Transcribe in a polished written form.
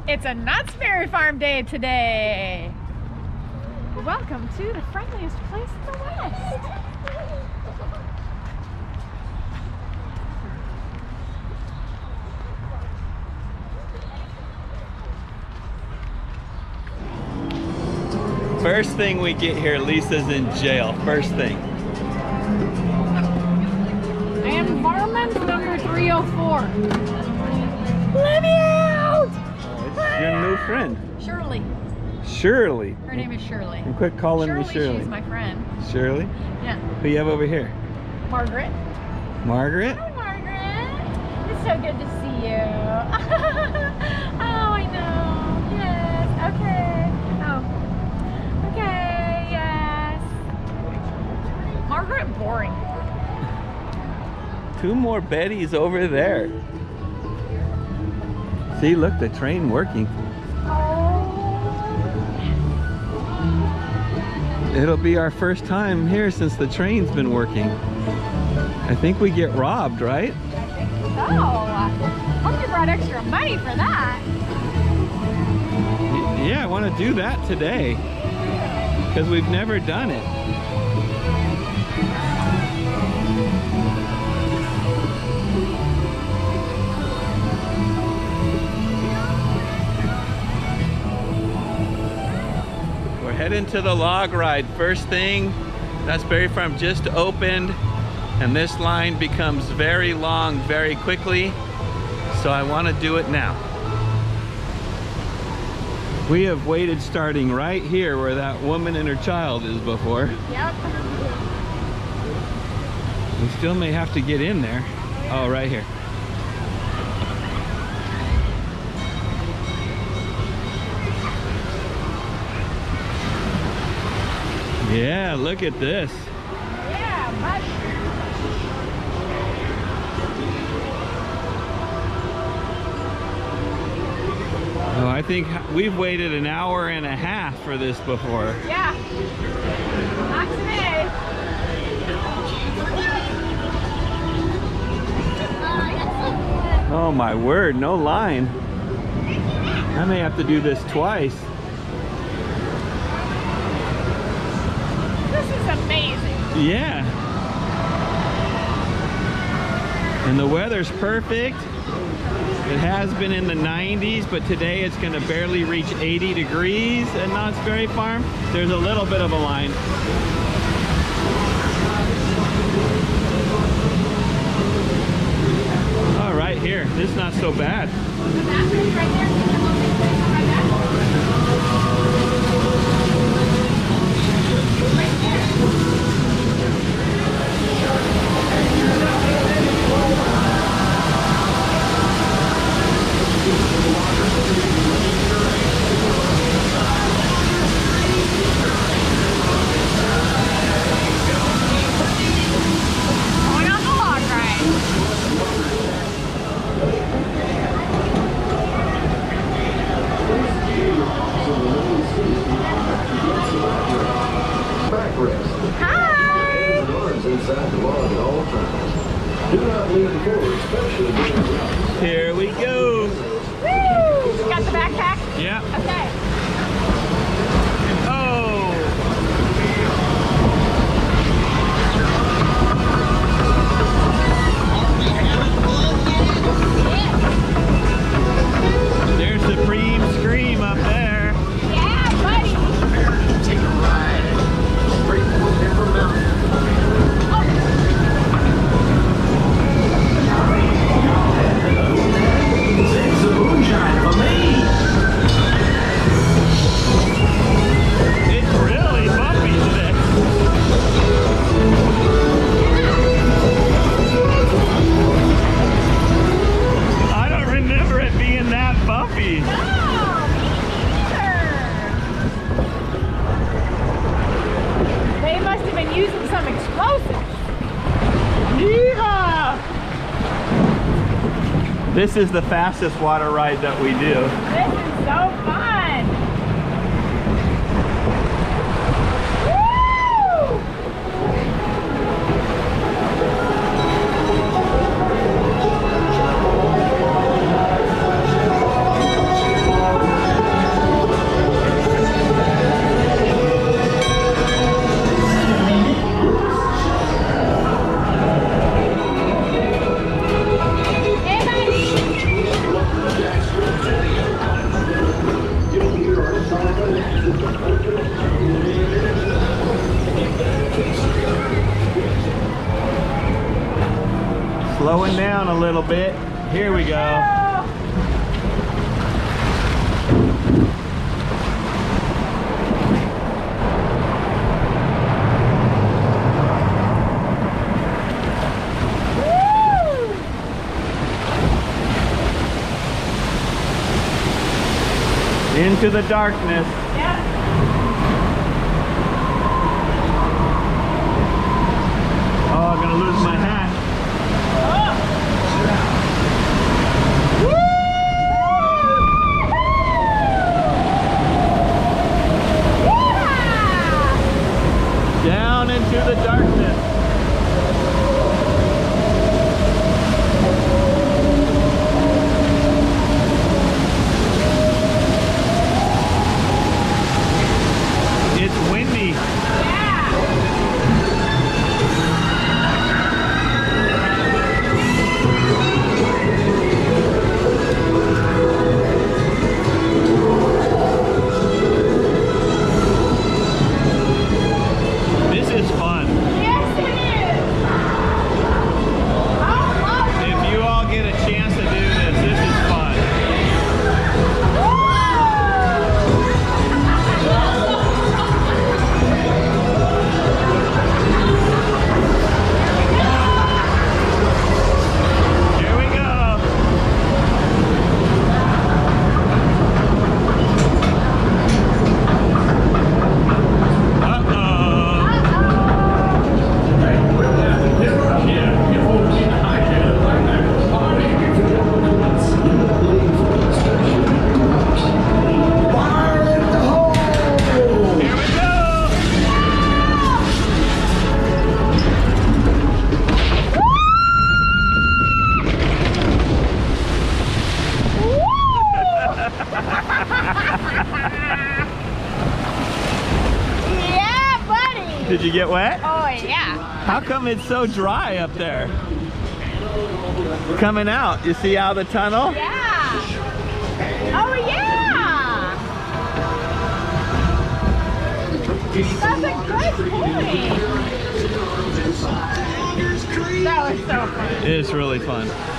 It's a Knott's Berry Farm day today. Welcome to the friendliest place in the West. First thing we get here, Lisa's in jail. First thing. I am varmint number 304. Let me out! It's your new friend. Shirley. Shirley. Her name is Shirley. And quit calling me Shirley. She's my friend. Shirley? Yeah. Who you have over here? Margaret. Margaret? Hi, Margaret. It's so good to see you. Oh, I know. Yes. Okay. Oh. Okay. Yes. Margaret, boring. Two more Bettys over there. See, look, the train working. It'll be our first time here since the train's been working. I think we get robbed, right? I think so. Hope you brought extra money for that. Yeah, I want to do that today because we've never done it. Heading to the log ride. First thing, Knott's Berry Farm just opened and this line becomes very long very quickly, so I want to do it now. We have waited starting right here where that woman and her child is before. Yep. We still may have to get in there. Oh, right here. Yeah, look at this. Yeah, buddy. Oh, I think we've waited an hour and a half for this before. Yeah. Not today. Oh my word, no line. I may have to do this twice. Amazing. Yeah. And the weather's perfect. It has been in the 90s, but today it's going to barely reach 80 degrees at Knott's Berry Farm. There's a little bit of a line. Oh, right here. This is not so bad. The bathroom's right there. Right there. Going on the log ride. Hi! Inside the log at all times. Do not lean forward, especially when Here we go. Woo! Got the backpack? Yeah. Okay. Oh. There's the Supreme Scream up there. Yeah, buddy. take a ride. Straight for Denver Mountain. It's the moonshine for me. It's really bumpy today. I don't remember it being that bumpy. No, me neither. They must have been using some explosives. Yeehaw! This is the fastest water ride that we do. This is so fun. Woo! Slowing down a little bit. Here we go. Into the darkness. Yeah. Oh, I'm gonna lose my hat. Down into the darkness. It's windy. This is fun. Yes, it is. I love it. If you all get a chance to do this, this is fun. Here we go. Here we go. Yeah, buddy. Did you get wet? Oh, yeah. How come it's so dry up there? Coming out, you see out of the tunnel? Yeah. Oh, yeah. That's a good point. That was so fun. It's really fun.